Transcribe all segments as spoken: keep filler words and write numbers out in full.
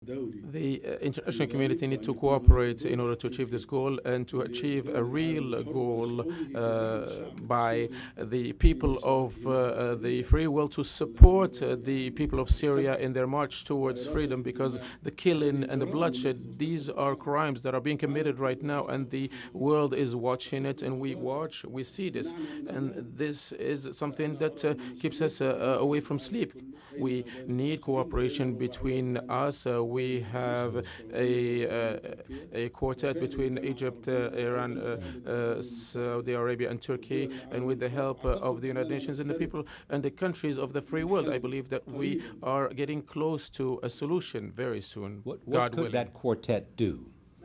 The uh, international community need to cooperate in order to achieve this goal and to achieve a real goal uh, by the people of uh, the free will to support uh, the people of Syria in their march towards freedom, because the killing and the bloodshed, these are crimes that are being committed right now, and the world is watching it, and we watch, we see this, and this is something that uh, keeps us uh, away from sleep. We need cooperation between us. Uh, we have a, uh, a quartet between Egypt, uh, Iran, uh, uh, Saudi Arabia, and Turkey, and with the help uh, of the United Nations and the people and the countries of the free world, I believe that we are getting close to a solution very soon. What, what God could willing. that quartet do?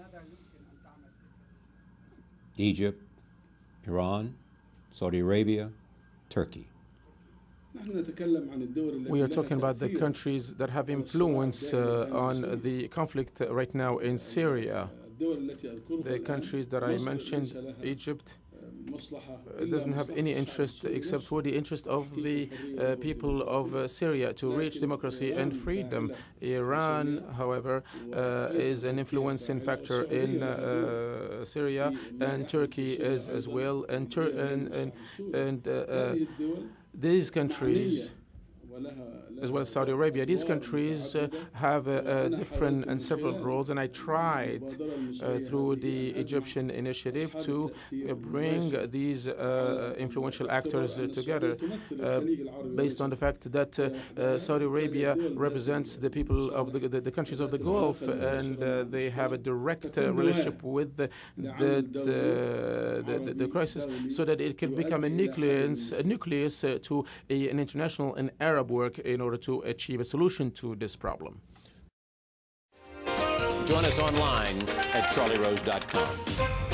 Egypt, Iran, Saudi Arabia, Turkey. We are talking about the countries that have influence uh, on the conflict right now in Syria. The countries that I mentioned, Egypt, uh, doesn't have any interest except for the interest of the uh, people of uh, Syria to reach democracy and freedom. Iran, however, uh, is an influencing factor in uh, Syria, and Turkey is as well, and Tur and and, and uh, uh, these countries, as well as Saudi Arabia, these countries uh, have uh, uh, different and several roles, and I tried uh, through the Egyptian initiative to uh, bring these uh, influential actors uh, together uh, based on the fact that uh, uh, Saudi Arabia represents the people of the, the, the countries of the Gulf, and uh, they have a direct uh, relationship with the, the, uh, the, the, the crisis, so that it can become a nucleus, a nucleus uh, to a, an international and Arab work in order to achieve a solution to this problem. Join us online at charlie rose dot com.